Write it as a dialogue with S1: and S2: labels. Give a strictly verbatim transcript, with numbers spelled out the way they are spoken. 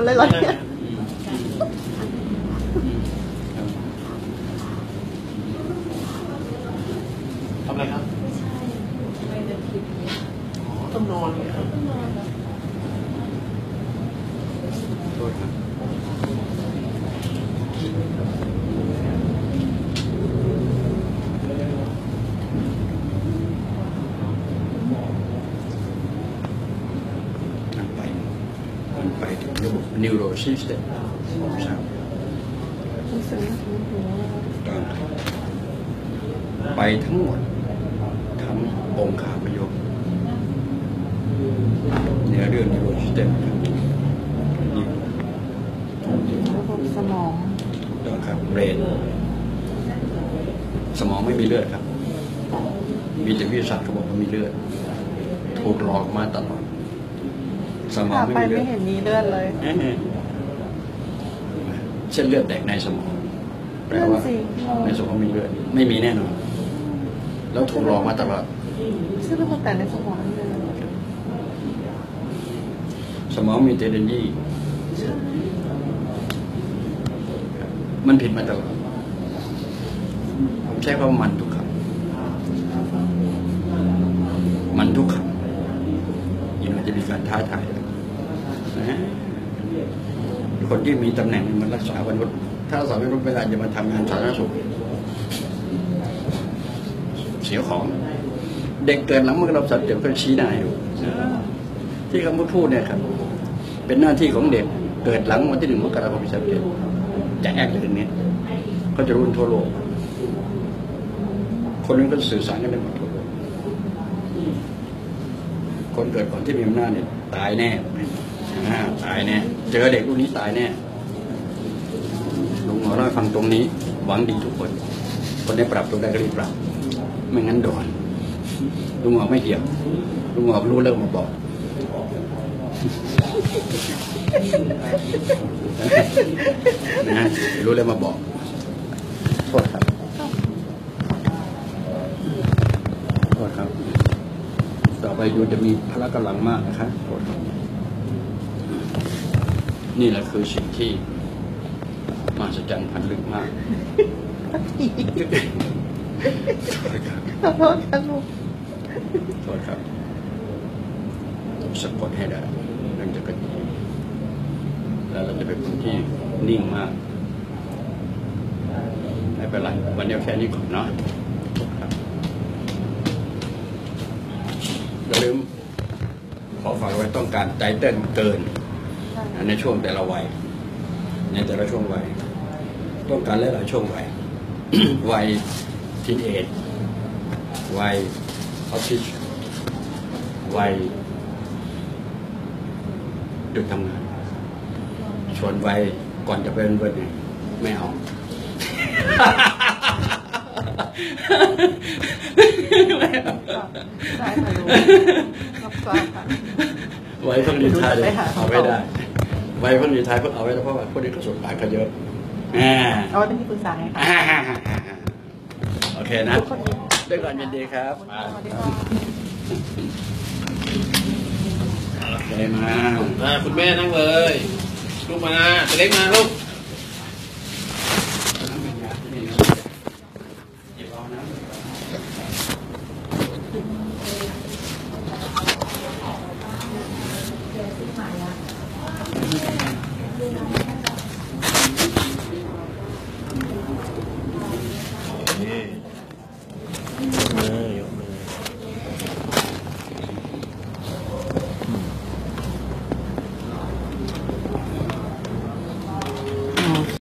S1: มันเลยเหรอเนี่ย
S2: ทำอะไรครับไม่ได้คิดอ๋อต้องนอนเลยครับต้องนอนแล้วโทษครับไปถึงระบบ neuro system ใช่ไปทั้งหมดทั้งองค์ขาพยพในเรื่อง neuro system นี่
S1: ระบบสมอง
S2: ต้องครับเบรนสมองไม่มีเลือดครับมีแต่วิทยาศาสตร์เขาบอกว่ามีเลือดถูกหลอกมาตลอดสมองไม่มีเลือด
S1: ไม่เห็นมีเลือดเลย
S2: เส้นเลือดแตกในสมองแปลว่าในสมองมีเลือดไม่มีแน่นอนแล้วถูกหลอกมาตลอด
S1: เส้นเลือดแตกในสมองเลย
S2: สมองมีเทเลนยี่มันผิดมาตลอดผมใช้คำว่ามันทุกคำมันทุกคำยิ่งมันจะมีการท้าทายนะคนที่มีตำแหน่งมันรักษาวันรุ่ถ้ารักษาวันรุ่เวลาจะมาทำงานสาธารณสุขเสียของเด็กเกิดหลังมกราคมสัตว์เดี๋ยวก็ชี้หน้าอยู่ที่คำพูดพูดเนี่ยครับเป็นหน้าที่ของเด็กเกิดหลังวันที่หนึ่งมกราคมสัตว์เดี๋ยวจะแอกเรื่องนี้เขาจะรู้ทั่วโลกคนนึงก็สื่อสารกันได้หมดทั่วโลกคนเกิดก่อนที่มีอำนาจเนี่ยตายแน่ตายแน่เจอเด็กรุ่นนี้ตายแน่ลุงหมอเล่าให้ฟังตรงนี้หวังดีทุกคนคนได้ปรับตัวได้ก็รีบปรับไม่งั้นโดนลุงหมอไม่เกี่ยวลุงหมอรู้เรื่องมาบอกนะรู้เรื่องมาบอกโทษครับโทษครับต่อไปยูจะมีพละกำลังมากนะครับโทษครับนี่แหละคือสิ่งที่มหัศจรรย์พันลึกมาก
S1: ขอโทษครับลูก
S2: โทษครับสะกดให้ได้นั่นจะเป็นแล้วเราจะเป็นคนที่นิ่งมากไม่เป็นไรวันนี้แค่นี้ก่อนเนาะอย่าลืมขอฝากไว้ต้องการใจเต้นเกินในช่วงแต่ละวัยในแต่ละช่วงวัยต้องการหลายๆช่วงวัย วัยทีนเอจวัยออฟฟิศวัยหยุดทำงานชวนวัยก่อนจะเป็นวันนี้ไม่เอาไว้เพิ่งดีท้ายเอาไว้ได้ไว้เพิ่งดีท้ายเพิ่งเอาไว้แล้วเพราะว่าพวกนี้เขาสุดหลายเขาเยอะ
S1: เอาเป็นที่ปรึกษาให้ค่ะ
S2: โอเคนะด้วยกันยินดีครับโอเคมา
S3: คุณแม่นั่งเลยลูกมาตัวเล็กมาลูก
S2: Thank you.